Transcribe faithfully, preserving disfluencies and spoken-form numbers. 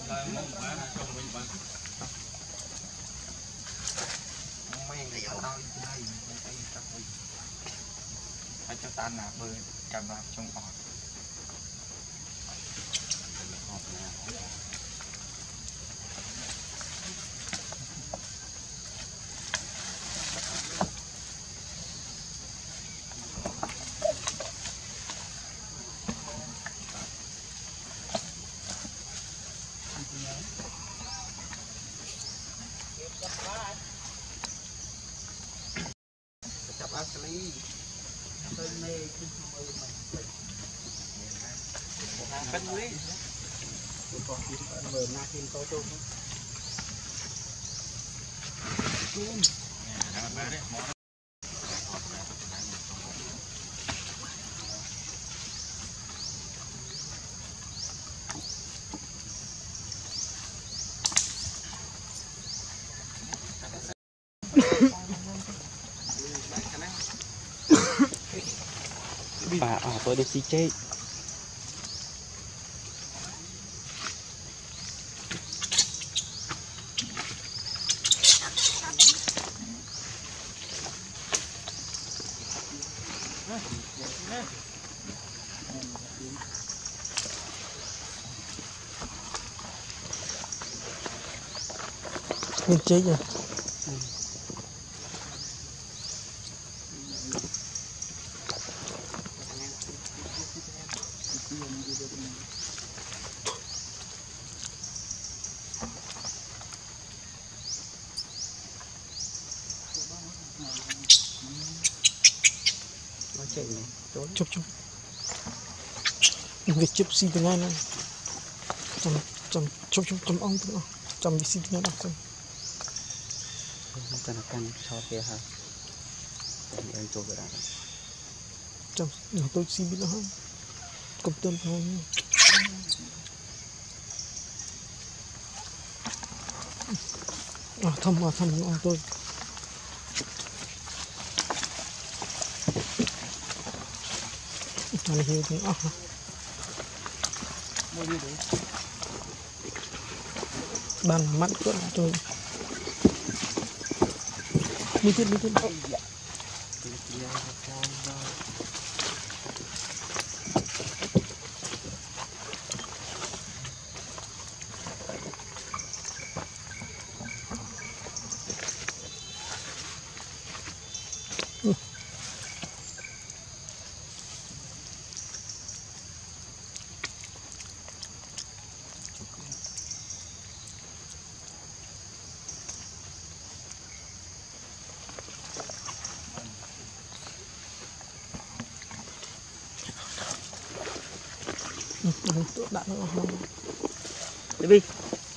mấy này ở đâu đây đây chắc đi phải cho tan là bơi cầm vào trong ọt chập ác lý tôi mê cái mơ mình cân lý còn cái mờ na thêm có trâu không bà ở tôi đi xí chết Nguyên chết rồi. Chụp chụp việc chụp xin từ ngay này chăm chăm chụp chụp chăm ông từng chăm việc xin từ ngay đặt cho nó căng cho kia ha em chụp cái đó chăm nhà tôi xin biết nó không cầm tên không à thăm à thăm ông tôi này hiểu thì à bàn mắt của tôi đi tiếp đi tiếp đặt nó không đi